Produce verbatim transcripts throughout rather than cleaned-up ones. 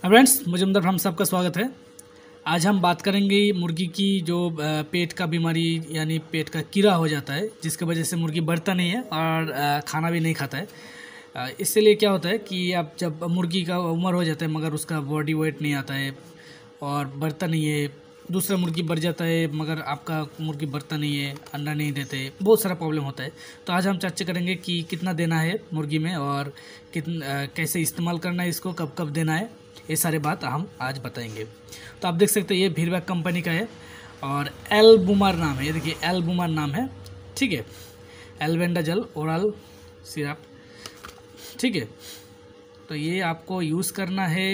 Friends, मुजम्दर हम सबका स्वागत है। आज हम बात करेंगे मुर्गी की जो पेट का बीमारी यानी पेट का कीड़ा हो जाता है, जिसकी वजह से मुर्गी बढ़ता नहीं है और खाना भी नहीं खाता है। इससे लिए क्या होता है कि आप जब मुर्गी का उम्र हो जाता है मगर उसका बॉडी वेट नहीं आता है और बढ़ता नहीं है, दूसरा मुर्गी बढ़ जाता है मगर आपका मुर्गी बढ़ता नहीं है, अंडा नहीं देते, बहुत सारा प्रॉब्लम होता है। तो आज हम चर्चा करेंगे कि कितना देना है मुर्गी में और कितना कैसे इस्तेमाल करना है, इसको कब कब देना है, ये सारे बात हम आज बताएंगे। तो आप देख सकते हैं ये वीरबैक कंपनी का है और एल्बुमर नाम है। ये देखिए एल्बुमर नाम है, ठीक है। एल्बेंडाजोल ओरल सिरप, ठीक है। तो ये आपको यूज़ करना है।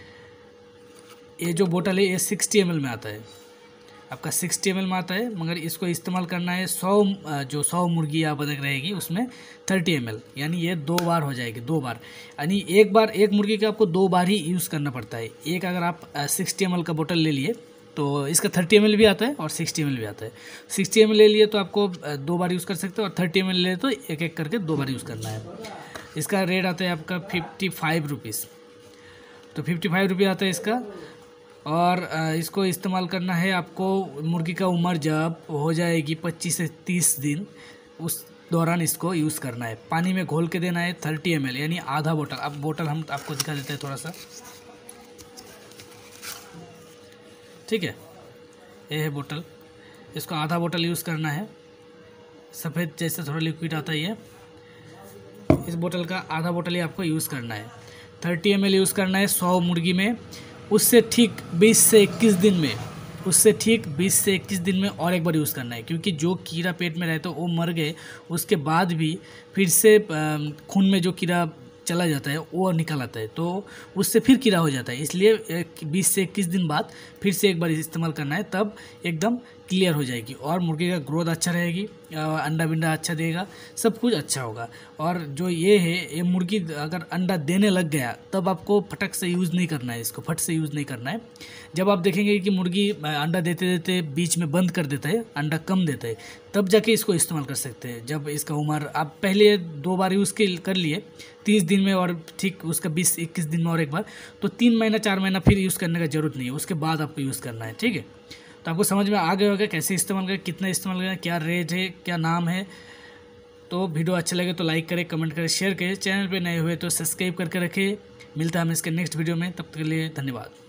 ये जो बोतल है ये सिक्सटी एम एल में आता है, आपका सिक्सटी एम एल में आता है, मगर इसको इस्तेमाल करना है सौ जो सौ मुर्गी आप बदक रहेगी उसमें थर्टी एम एल, यानी ये दो बार हो जाएगी, दो बार यानी एक बार एक मुर्गी का आपको दो बार ही यूज़ करना पड़ता है। एक अगर आप सिक्सटी एम एल का बोतल ले लिए तो इसका थर्टी एम एल भी आता है और सिक्सटी एम एल भी आता है। सिक्सटी एम एल ले लिए तो आपको दो बार यूज़ कर सकते हो और थर्टी एम एल ले तो एक एक करके दो बार यूज़ करना है। इसका रेट आता है आपका फिफ्टी फाइव रुपीज़, तो फिफ्टी फाइव रुपये आता है इसका। और इसको इस्तेमाल करना है आपको मुर्गी का उम्र जब हो जाएगी पच्चीस से तीस दिन, उस दौरान इसको यूज़ करना है। पानी में घोल के देना है थर्टी एम एल यानी आधा बोतल। अब बोतल हम आपको दिखा देते हैं थोड़ा सा, ठीक है। ये है बोतल, इसको आधा बोतल यूज़ करना है। सफ़ेद जैसे थोड़ा लिक्विड आता है ये, इस बोतल का आधा बोतल ही आपको यूज़ करना है। थर्टी एम एल यूज़ करना है सौ मुर्गी में। उससे ठीक बीस से इक्कीस दिन में उससे ठीक बीस से इक्कीस दिन में और एक बार यूज़ करना है, क्योंकि जो कीड़ा पेट में रहता है वो मर गए, उसके बाद भी फिर से खून में जो कीड़ा चला जाता है वो निकल आता है, तो उससे फिर कीड़ा हो जाता है। इसलिए बीस से इक्कीस दिन बाद फिर से एक बार इस्तेमाल करना है, तब एकदम क्लियर हो जाएगी और मुर्गी का ग्रोथ अच्छा रहेगी, अंडा बिंडा अच्छा देगा, सब कुछ अच्छा होगा। और जो ये है, ये मुर्गी अगर अंडा देने लग गया तब आपको फटक से यूज़ नहीं करना है, इसको फट से यूज़ नहीं करना है। जब आप देखेंगे कि मुर्गी अंडा देते देते बीच में बंद कर देता है, अंडा कम देता है, तब जाके इसको इस्तेमाल कर सकते हैं। जब इसका उम्र आप पहले दो बार यूज़ कर लिए तीस दिन में और ठीक उसका बीस इक्कीस दिन में और एक बार, तो तीन महीना चार महीना फिर यूज़ करने का ज़रूरत नहीं है, उसके बाद आपको यूज़ करना है, ठीक है। तो आपको समझ में आ गया होगा कैसे इस्तेमाल करें, कितना इस्तेमाल करें, क्या रेट है, क्या नाम है। तो वीडियो अच्छा लगे तो लाइक करें, कमेंट करें, शेयर करें। चैनल पे नए हुए तो सब्सक्राइब करके रखें। मिलता है हमें इसके नेक्स्ट वीडियो में, तब तक के लिए धन्यवाद।